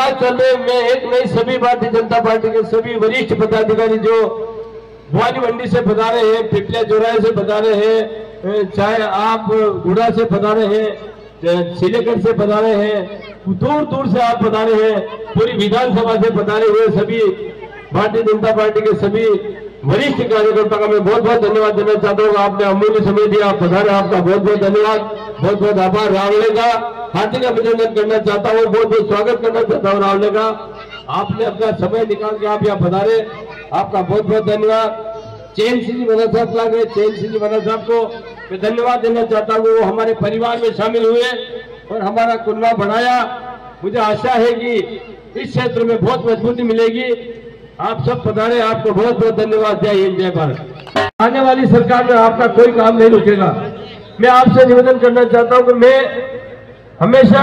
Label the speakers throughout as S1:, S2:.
S1: पूर्वांचल में एक नहीं, सभी भारतीय जनता पार्टी के सभी वरिष्ठ पदाधिकारी जो भवानी मंडी से पधारे हैं, पिपलिया चौराहे से पधारे हैं, चाहे आप गुड़ा से पधारे हैं, सिलेगढ़ से पधारे हैं, दूर दूर से आप पधारे हैं, पूरी विधानसभा से पधारे हुए सभी भारतीय जनता पार्टी के सभी वरिष्ठ कार्यकर्ताओं का मैं बहुत बहुत धन्यवाद देना चाहता हूँ। आपने अमूल्य समय दिया, आप पधारे, आपका बहुत बहुत धन्यवाद, बहुत बहुत आभार। रावले का हार्दिक अभिनंदन करना चाहता हूँ, बहुत बहुत स्वागत करना चाहता हूँ रावले का। आपने अपना समय निकाल के आप यहाँ पधारे, आपका बहुत बहुत धन्यवाद। चैन सिंह जी मना साहब ला गए, चैन सिंह जी मना साहब को मैं धन्यवाद देना चाहता हूँ। वो हमारे परिवार में शामिल हुए और हमारा कुनबा बढ़ाया। मुझे आशा है कि इस क्षेत्र में बहुत मजबूती मिलेगी। आप सब पधारे, आपको बहुत बहुत धन्यवाद। जय हिंद, जय भारत। आने वाली सरकार में आपका कोई काम नहीं रुकेगा। मैं आपसे निवेदन करना चाहता हूं कि मैं हमेशा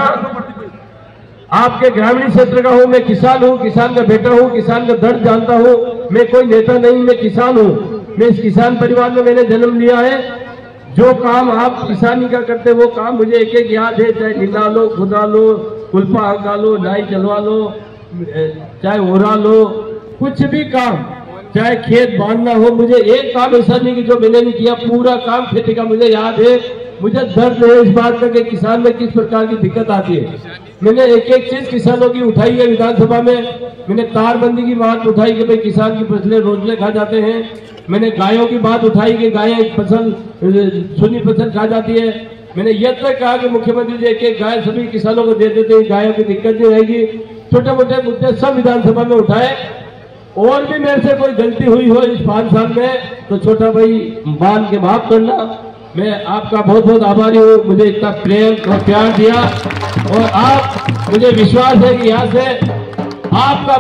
S1: आपके ग्रामीण क्षेत्र का हूं, मैं किसान हूं, किसान का बेटा हूं, किसान का दर्द जानता हूं। मैं कोई नेता नहीं, मैं किसान हूं। मैं इस किसान परिवार में मैंने जन्म लिया है। जो काम आप किसानी का करते वो काम मुझे एक एक याद है, चाहे निंदा लो, खुदा लो, कुल्पा हंगा लो, नाई चलवा लो, चाहे ओरा लो, कुछ भी काम, चाहे खेत बांधना हो, मुझे एक काम ऐसा नहीं कि जो मैंने नहीं किया, पूरा काम खेती का मुझे याद है। मुझे दर्द है इस बात का कि किसान में किस प्रकार की दिक्कत आती है। मैंने एक एक चीज किसानों की उठाई है विधानसभा में। मैंने तारबंदी की बात उठाई कि भाई किसान की फसलें रोजले खा जाते हैं। मैंने गायों की बात उठाई कि गायें फसल सुनी फसल खा जाती है। मैंने यह तक कहा कि मुख्यमंत्री जी एक गाय सभी किसानों को दे देते, गायों की दिक्कत नहीं रहेगी। छोटे मोटे मुद्दे सब विधानसभा में उठाए। और भी मेरे से कोई गलती हुई हो इस 5 साल में तो छोटा भाई मान के माफ करना। मैं आपका बहुत बहुत आभारी हूँ, मुझे इतना प्रेम और प्यार दिया। और आप, मुझे विश्वास है कि यहाँ से आपका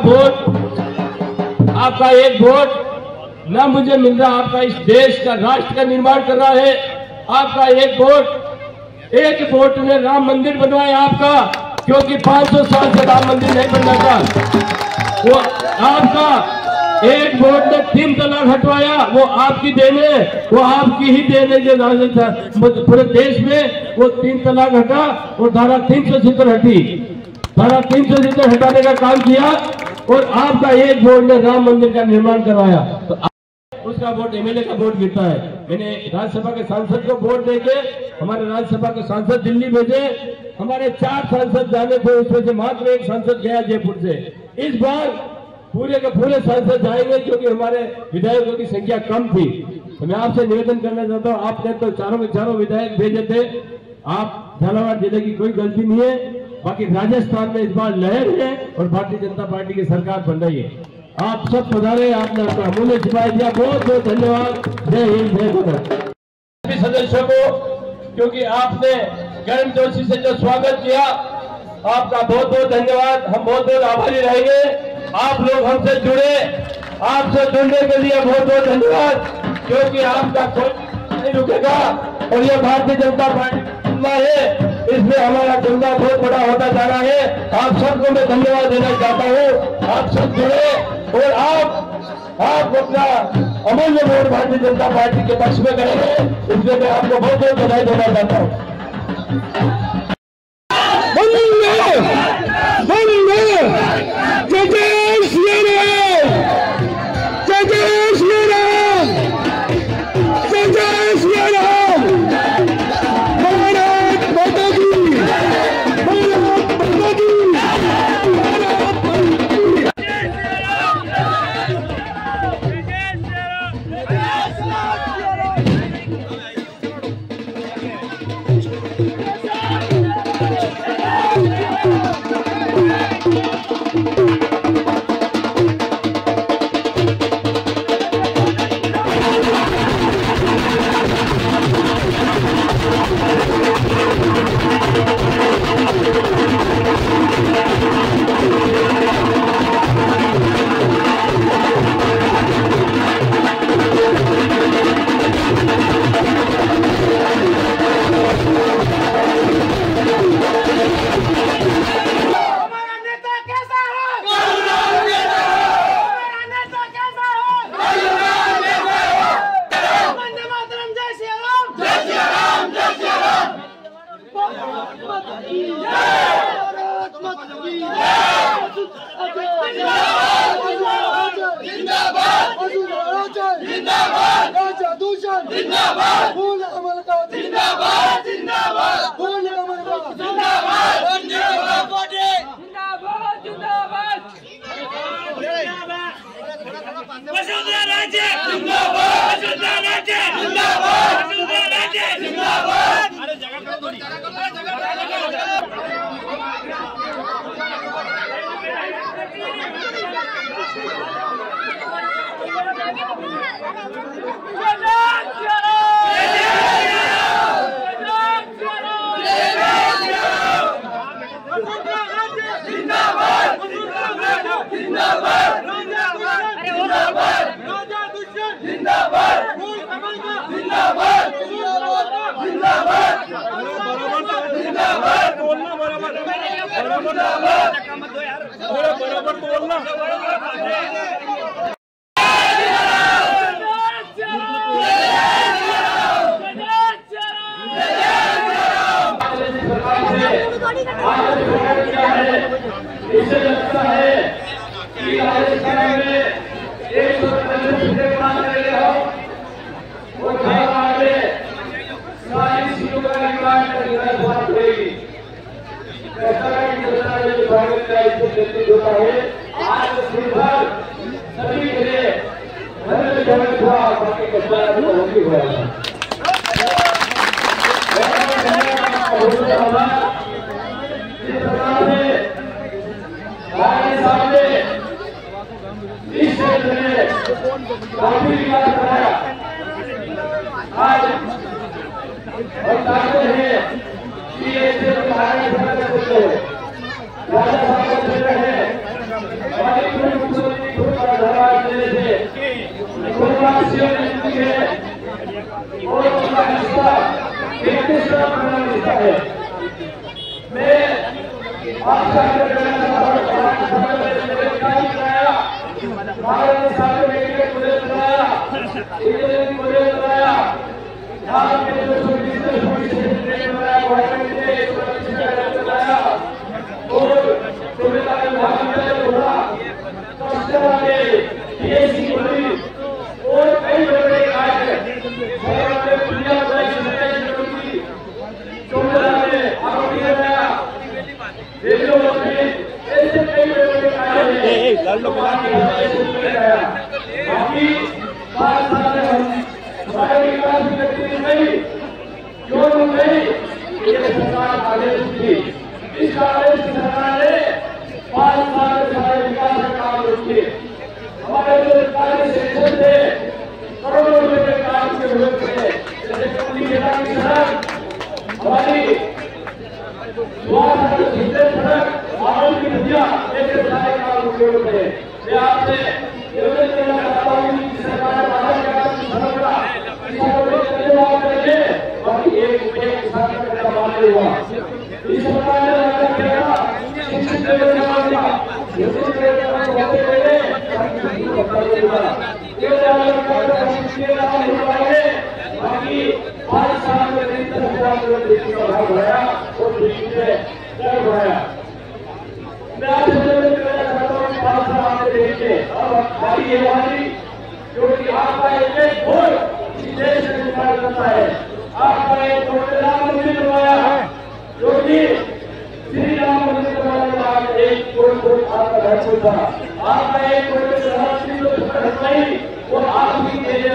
S1: वोट, आपका एक वोट न मुझे मिल रहा, आपका इस देश का, राष्ट्र का निर्माण कर रहा है। आपका एक वोट ने राम मंदिर बनवाया आपका, क्योंकि 500 साल से राम मंदिर नहीं बनना था। वो आपका एक वोट ने 3 तलाक हटवाया, वो आपकी देन है, वो आपकी ही देन है। जो पूरे देश में वो 3 तलाक हटा और धारा 370 हटी, धारा 370 हटाने का काम किया और आपका एक वोट ने राम मंदिर का निर्माण करवाया। तो उसका वोट एमएलए का वोट गिरता है। मैंने राज्यसभा के सांसद को वोट देके हमारे राज्यसभा के सांसद दिल्ली भेजे। हमारे 4 सांसद जाने थे, उसमें से मात्र 1 सांसद गया जयपुर से। इस बार पूरे के पूरे सांसद जाएंगे क्योंकि हमारे विधायकों की संख्या कम थी। तो मैं आपसे निवेदन करना चाहता हूँ, आपने तो चारों के चारों विधायक भेजे थे। आप झालावाड़ जिले की कोई गलती नहीं है। बाकी राजस्थान में इस बार लहर है और भारतीय जनता पार्टी की सरकार बन रही है। आप सब पधारे, आपने अपना अमूल्य सिपाही दिया, बहुत बहुत धन्यवाद। जय हिंद, जय भारत। सभी सदस्यों को, क्योंकि आपने गर्मजोशी से जो स्वागत किया, आपका बहुत बहुत धन्यवाद। हम बहुत बहुत आभारी रहेंगे। आप लोग हमसे जुड़े, आपसे जुड़ने के लिए बहुत बहुत धन्यवाद, क्योंकि आपका कोई नहीं रुकेगा। और ये भारतीय जनता पार्टी है, इसमें हमारा चंदा बहुत बड़ा होता जा रहा है। आप सबको मैं धन्यवाद देना चाहता हूँ। आप सब जुड़े और आप अपना अमूल्य वोट भारतीय जनता पार्टी के पक्ष में करेंगे, इसलिए मैं आपको बहुत बहुत बधाई देना चाहता हूँ।
S2: जिंदाबाद, पूर्ण अमल का जिंदाबाद, जिंदाबाद, पूर्ण अमल का जिंदाबाद, जिंदाबाद, जिंदाबाद, जिंदाबाद, वसुंधरा राजे जिंदाबाद, वसुंधरा राजे जिंदाबाद, वसुंधरा राजे जिंदाबाद। अरे जगह पे थोड़ी बराबर बोलना।
S1: इसे लगता है कि राजस्थान में 145 वो आगे सारी सीटों का रिकॉर्ड बात होगी। होता है आज दिन भर सभी के लिए बाकी कचरा होगी हुआ है। सामने इस क्षेत्र में काफी विकास कराया। आज हम चाहते हैं कि ये क्षेत्र राजा साहब का क्षेत्र है। हमारी धन्यवाद देने से पूर्वासियों ने जीती है और उनका हिस्सा 33 हिस्सा है। मैं आपका भारत साहब ने मुझे बताया मुझे बताया आपके जो बताया और सुविधा विभाग में थोड़ा और कई बड़े कार्य ऐसे कई बड़े कार्य बाकी 5 साल हमारे विकास की गति नहीं क्यों नहीं ये सरकार आदेश थी। इस आदेश की सरकार ने 5 साल हमारे विकास का काम रोके। हमारे जो कार्य सेक्शन थे करोड़ों रुपए के काम के विरोध थे जैसे कमली गेटा की सड़क हमारी सड़क आरोप की नदियां ऐसे सारे काम उपयोग थे। मैं आपसे निवेदन करना चाहता हूँ कि सरकार बाकी एक किसान का काम नहीं हुआ। इस सरकार ने बाकी 5 साल में 30,000 बढ़ाया और बढ़ाया। मैं आपसे निवेदन करना चाहता हूँ 5 साल में देखिए अब हमारी ये हमारी क्योंकि आपका एक वोट देश में निर्माण करता है। आपका एक वोट राम मंदिर बनवाया है जो कि श्री राम मंदिर बनवाने के बाद एक वोट आपका घर था। आपका एक वोट वो आपकी देने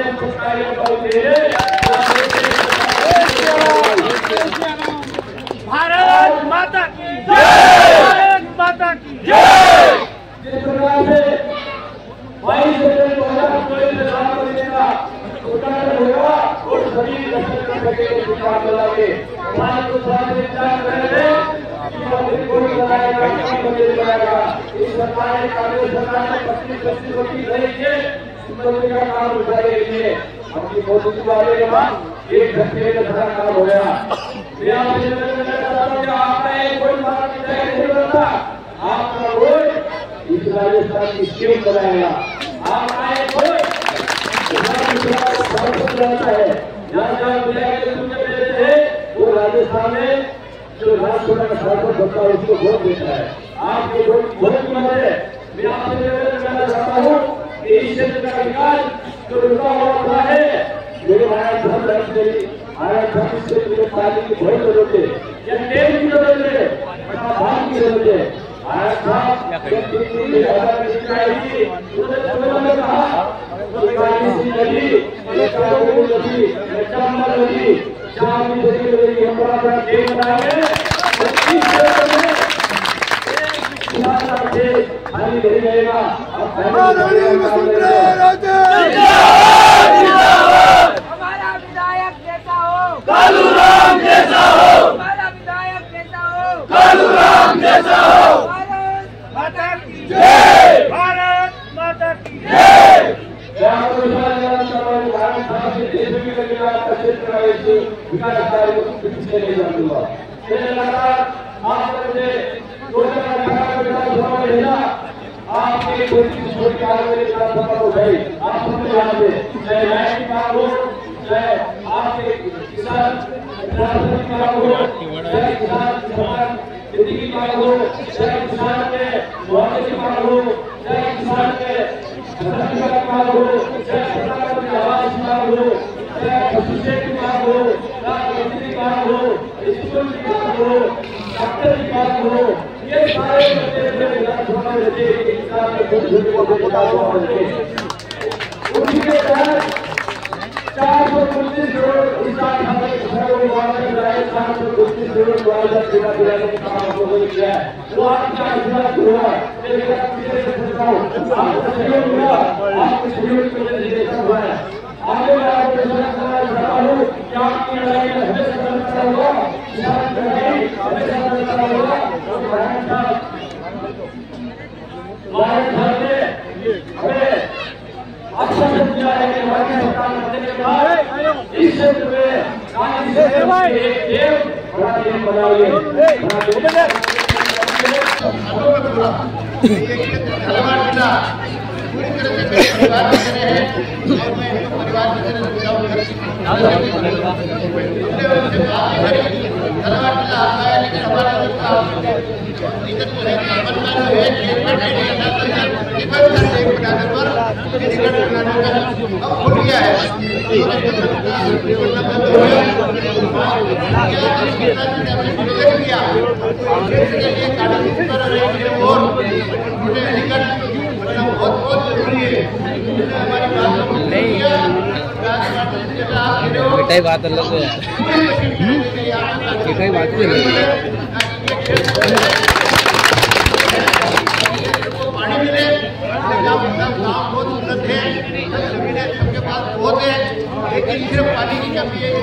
S1: भारत माता की भारत माता की जिस प्रकार से 22 जनवरी 2024 में राम मंदिर का उद्घाटन होगा और सभी दर्शन कर सकेंगे विचार मिलाके हमारे को स्वास्थ्य विचार कर रहे हैं कि मंदिर को बनाएगा मंदिर बनाएगा। इस सरकार ने कांग्रेस सरकार ने 25 रहेंगे मंदिर का काम उठाने के लिए अपनी कोशिश करने के बाद एक घंटे का सारा काम हो गया। मैं आपसे निवेदन करना चाहता हूं कि आपका एक वोट भारत की जगह नहीं बनता। आपका वोट इस राजस्थान की स्कीम बनाएगा। आपका एक वोट है वो राजस्थान में जो राजसभा का सांसद होता है उसको वोट देता है। आपके वोट की मदद है। मैं आपसे निवेदन करना चाहता हूँ कि इस क्षेत्र का विकास जो रुका हुआ है मेरे भाई बहुत लग गई हमारे भविष्य से मेरे तालीम की बहुत जरूरत है, या तेल की जरूरत है, भाग की जरूरत है। आज साहब जब दिल्ली हमारे निकाली उन्होंने चुनाव में कहा निकाली सी नदी निकाली नदी निकामल नदी चांदी नदी मेरी हमारा बड़ा देश बनाए 25 खाली नहीं रहेगा।
S2: हमारा विधायक जैसा हो कालूराम जैसा हो, हमारा विधायक जैसा हो कालूराम जैसा हो। भारत माता की जय, भारत माता की जय।
S1: विकास कार्य को पीछे नहीं जाऊंगा। आपके छोटी कार्य हो गई आप सबके यहाँ पे चाहे लाइट की मांग हो, चाहे आपके किसान की मांग हो, चाहे किसान खेती की मांग हो, चाहे किसान के मुआवजे की मांग हो, चाहे किसान के फसल की मांग हो, चाहे प्रधानमंत्री आवास की मांग हो, चाहे पशुचय की मांग हो, चाहे बिजली की मांग हो, स्कूल की मांग हो, डॉक्टर की मांग हो, ये सारे विधानसभा में रहते उसी के तहत 429 करोड़ इस साल हमारे किसानों को मुआवजा दिलाए, 429 करोड़ मुआवजा दिलाने का काम हम लोगों ने किया है। वो आपका आशीर्वाद हुआ, आपको सहयोग हुआ, आपके सहयोग की वजह से ऐसा हुआ है। आगे मैं आपको चाहता हूँ कि आपकी लड़ाई में हमेशा चलता होगा, किसान की लड़ाई हमेशा चलता होगा। हमें अच्छा समझा है कि हमारी सरकार बनने के बाद इस क्षेत्र में एक बड़ा टीम बनाइए। पूरी तरह से परिवार में हैं और मैं परिवार में लेकिन हमारा
S3: मिठाई बात अलग है, मिठाई बात अलग है।
S4: पानी मिले गाँव बहुत उन्नत है, सबके पास बहुत है, लेकिन सिर्फ पानी की कमी है।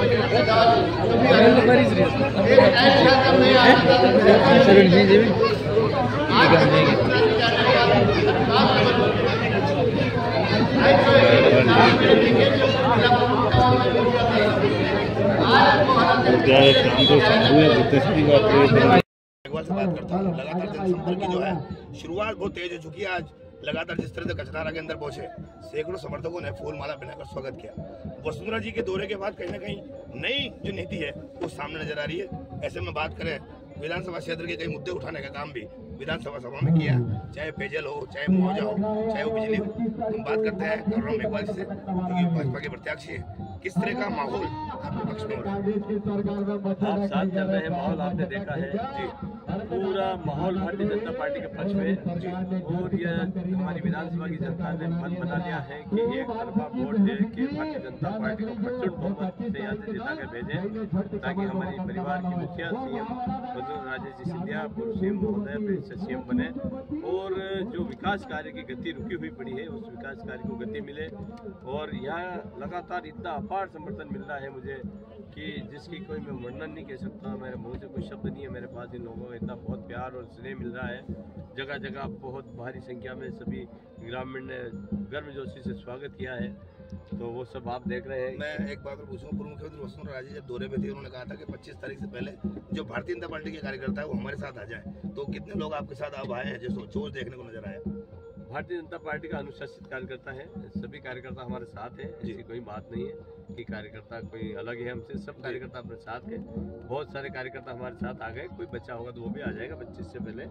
S4: बात करता हूँ लगातार जनसंपर्क की जो है शुरुआत बहुत तेज हो चुकी है। आज लगातार जिस तरह से कचनारा के अंदर पहुंचे सैकड़ों समर्थकों ने फूल माला पहनाकर स्वागत किया। वसुंधरा जी के दौरे के बाद कहीं ना कहीं नई जो नीति है वो सामने नजर आ रही है। ऐसे में बात करें विधानसभा क्षेत्र के कई मुद्दे उठाने का काम भी विधानसभा सभा में किया, चाहे पेयजल हो, चाहे मुआवजा हो, चाहे वो बिजली हो। हम बात करते हैं कालूराम मेघवाल से, क्योंकि भाजपा के प्रत्याशी है। किस तरह का माहौल आपके पक्ष में हो रहा है?
S5: आप साथ चल रहे हैं, माहौल आपने देखा है जी, पूरा माहौल भारतीय जनता पार्टी के पक्ष में। और ये हमारी विधानसभा की जनता ने मन बना लिया है कि एक तरफा वोट दे के भारतीय जनता पार्टी को प्रचंड बहुमत से यहाँ से जिता कर भेजें, ताकि हमारी परिवार की मुखिया सीएम राजेश जी सिंधिया पूर्व सीएम महोदय फिर से सीएम बने, और जो विकास कार्य की गति रुकी हुई पड़ी है उस विकास कार्य को गति मिले। और यहाँ लगातार इतना अपार समर्थन मिल रहा है मुझे कि जिसकी कोई मैं वर्णन नहीं कह सकता, मेरे मुंह से कोई शब्द नहीं है मेरे पास। इन लोगों का इतना बहुत प्यार और स्नेह मिल रहा है, जगह जगह बहुत भारी संख्या में सभी ग्रामीण ने गर्मजोशी से स्वागत किया है, तो वो सब आप देख रहे हैं।
S4: मैं एक बात और पूछूंगा, पूर्व मुख्यमंत्री वसुंधरा राजे जब दौरे में थे उन्होंने कहा था कि 25 तारीख से पहले जो भारतीय जनता पार्टी के कार्यकर्ता है वो हमारे साथ आ जाए, तो कितने लोग आपके साथ अब आए हैं जो जोश देखने को नजर आया?
S5: भारतीय जनता पार्टी का अनुशासित कार्यकर्ता है, सभी कार्यकर्ता हमारे साथ हैं, ऐसी कोई बात नहीं है कि कार्यकर्ता कोई अलग है हमसे। सब कार्यकर्ता अपने साथ हैं, बहुत सारे कार्यकर्ता हमारे साथ आ गए, कोई बच्चा होगा तो वो भी आ जाएगा 25 से पहले।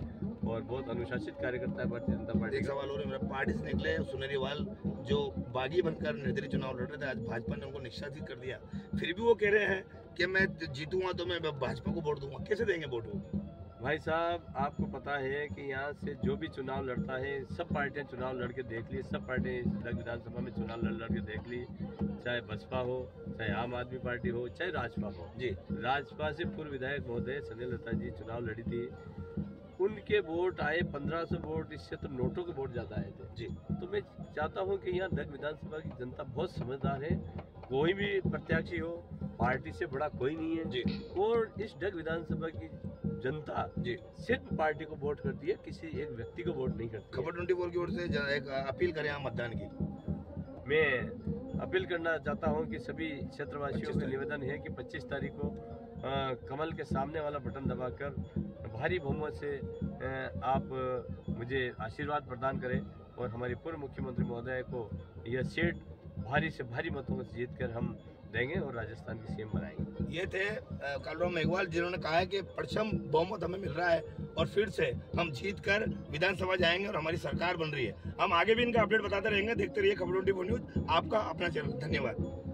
S5: और बहुत अनुशासित कार्यकर्ता है भारतीय जनता पार्टी।
S4: एक सवाल और है मेरा, पार्टी से निकले सुनेरीवाल जो बागी बनकर निर्दलीय चुनाव लड़ रहे थे, आज भाजपा ने उनको निष्कासित कर दिया, फिर भी वो कह रहे हैं कि मैं जीतूंगा तो मैं भाजपा को वोट दूंगा। कैसे देंगे वोट वो?
S5: भाई साहब, आपको पता है कि यहाँ से जो भी चुनाव लड़ता है, सब पार्टियां चुनाव लड़ के देख ली, सब पार्टियां विधानसभा में चुनाव लड़ के देख ली, चाहे बसपा हो, चाहे आम आदमी पार्टी हो, चाहे राजपा हो। जी, राजपा से पूर्व विधायक महोदय सुनील लता जी चुनाव लड़ी थी, उनके वोट आए 1500 वोट, इससे तो नोटों के वोट ज्यादा आए थे। जी, तो मैं चाहता हूँ कि यहाँ नगर विधानसभा की जनता बहुत समझदार है, कोई भी प्रत्याशी हो, पार्टी से बड़ा कोई नहीं है जी। और इस नगर विधानसभा की जनता जी सिर्फ पार्टी को वोट करती है, किसी एक व्यक्ति को वोट नहीं करती।
S4: खबर 24 की ओर से एक अपील करें आप मतदान की।
S5: मैं अपील करना चाहता हूं कि सभी क्षेत्रवासियों से निवेदन है कि 25 तारीख को कमल के सामने वाला बटन दबाकर भारी बहुमत से आप मुझे आशीर्वाद प्रदान करें और हमारे पूर्व मुख्यमंत्री महोदय को यह सीट भारी से भारी मतों से जीतकर हम देंगे और राजस्थान की सीएम बनाएंगे।
S4: ये थे कालूराम मेघवाल, जिन्होंने कहा है कि प्रचंड बहुमत हमें मिल रहा है और फिर से हम जीतकर विधानसभा जाएंगे और हमारी सरकार बन रही है। हम आगे भी इनका अपडेट बताते रहेंगे। देखते रहिए खबर 24 न्यूज, आपका अपना चैनल। धन्यवाद।